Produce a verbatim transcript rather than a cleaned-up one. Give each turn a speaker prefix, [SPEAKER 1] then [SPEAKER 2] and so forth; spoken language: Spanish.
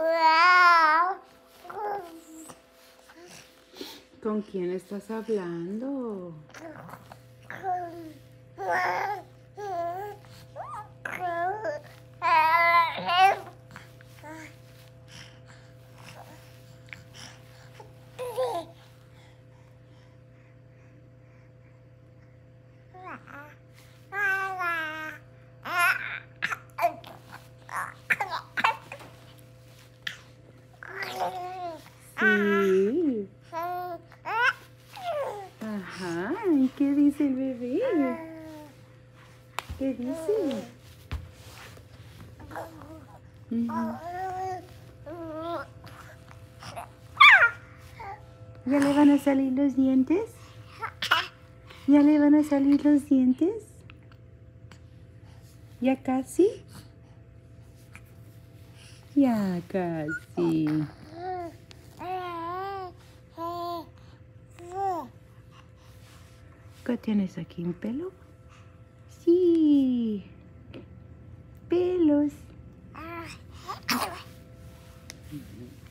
[SPEAKER 1] ¿Con quién estás hablando? Sí. Ajá, ¿y qué dice el bebé? ¿Qué dice? Ujú. ¿Ya le van a salir los dientes? ¿Ya le van a salir los dientes? ¿Ya casi? Ya casi. ¿Qué tienes aquí? ¿Un pelo? Sí. Pelos.